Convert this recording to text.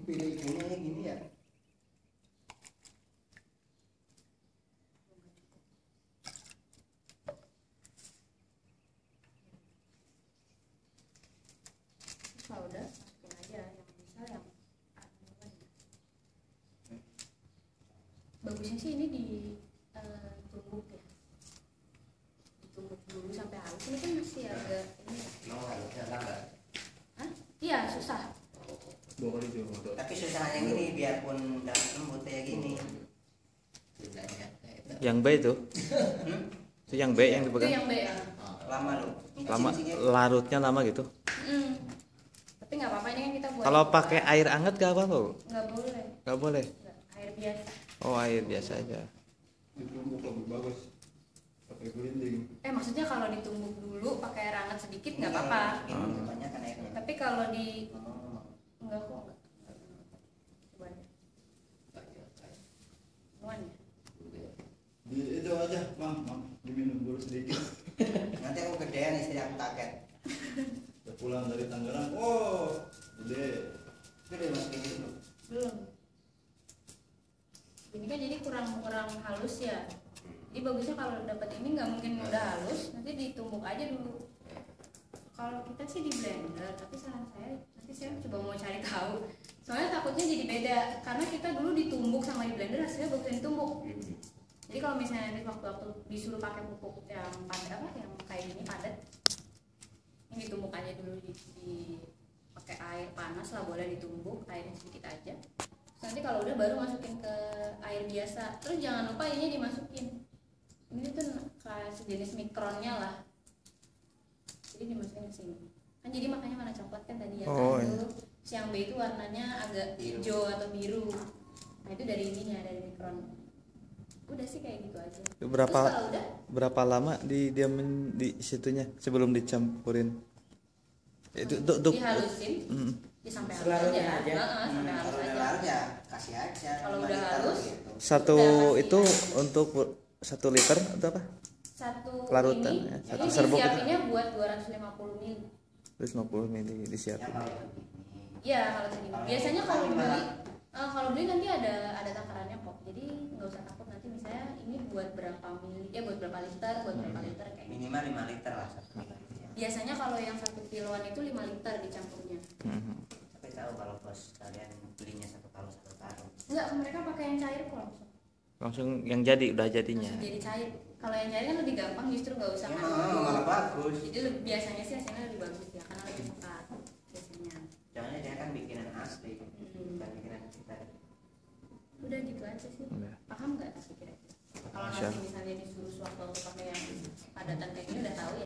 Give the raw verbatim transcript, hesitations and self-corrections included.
pilih ini gini ya. Kalau udah masukin aja yang bisa yang bagusnya sih ini di uh, tumbuk ya, ditumbuk dulu sampai halus. Ini kan masih agak ini ya. Mau halusnya lambat. Hah? Iya susah. Boleh juga. Tapi susah yang ini biarpun dapat lembut kayak gini. Bedanya. Yang B itu? Hmm? Itu yang B yang Itu dipegang? yang B ya. Lama loh. Ini Lama, kecil-kecilnya. larutnya lama gitu. Mm. Tapi nggak apa-apa, ini kan kita buat. Kalau pakai air hangat gak apa-apa? nggak boleh. Gak boleh. Nggak, air biasa. Oh, air biasa aja. Ditumbuk lebih bagus. Pakai gelinding. Eh maksudnya kalau ditumbuk dulu pakai air hangat sedikit nggak Ini apa-apa. Ini kebanyakan airnya. Tapi kalau di Oh. enggak kok enggak. Coba aja. Muan ya? Di itu aja, mam, mam, diminum dulu sedikit. Nanti aku gedean istri aku kaget. Udah pulang dari Tangerang, oh, gede. Gede masukin dulu. Belum. Ini kan jadi kurang kurang halus ya. Jadi bagusnya kalau dapat ini nggak mungkin udah halus, nanti ditumbuk aja dulu. Kalau kita sih di blender, tapi saran saya nanti saya coba mau cari tahu. Soalnya takutnya jadi beda karena kita dulu ditumbuk sama di blender hasilnya bagusnya ditumbuk. Jadi kalau misalnya nanti waktu-waktu disuruh pakai pupuk yang padat apa yang kayak gini padat, ini ditumbuk aja dulu di, di pakai air panas lah, boleh ditumbuk airnya sedikit aja. Terus nanti kalau udah baru masukin ke air biasa. Terus jangan lupa ini dimasukin. Ini tuh kayak sejenis mikronnya lah. Jadi dimasukin ke sini. Kan jadi makanya warna coklat kan tadi ya. Oh, kan iya. dulu siang B itu warnanya agak Biru. hijau atau biru. Nah itu dari ininya, dari mikron. Udah sih kayak gitu aja. Berapa Terus kalau udah berapa lama didiamin di situnya sebelum dicampurin? Itu untuk untuk dihalusin, mm, ya sampai halus Selarutnya aja. aja. Heeh, Hmm, sampai halus kalau udah aja. larut ya kasih aja. Kalau lima udah liter halus, gitu. satu Udah, kasih itu air. untuk satu liter atau apa? Satu Larutan, ini, ya, satu ini serbuk itu. disiapinnya buat dua ratus lima puluh mili. Terus lima puluh mili Ya disiapin. kalau Iya kalau segini. Kalau Biasanya yang kalau lima beli, ratus. eh, kalau beli nanti ada ada takarannya kok. Jadi nggak usah takut nanti misalnya ini buat berapa mili, ya buat berapa liter, buat berapa Hmm. liter kayak gitu. minimal lima liter lah satu kilo itu ya. Biasanya kalau yang satu kiloan itu lima liter dicampurnya. Mhm. Tapi tahu kalau bos kalian belinya satu karung satu karung. Enggak, mereka pakai yang cair kok langsung. Langsung yang jadi udah jadinya. Langsung jadi cair. Kalau yang cair kan lebih gampang, justru nggak usah Ya, ngaduk. malah bagus. Jadi lebih, biasanya sih hasilnya lebih bagus ya karena lebih cepat biasanya. Jangan dia kan bikinan asli, Hmm. bukan bikinan kita. Udah gitu aja sih. Udah. Paham nggak kira-kira? Kalau Masya. nanti misalnya disuruh sewaktu-waktu pakai yang padatan kayak gini udah tahu ya.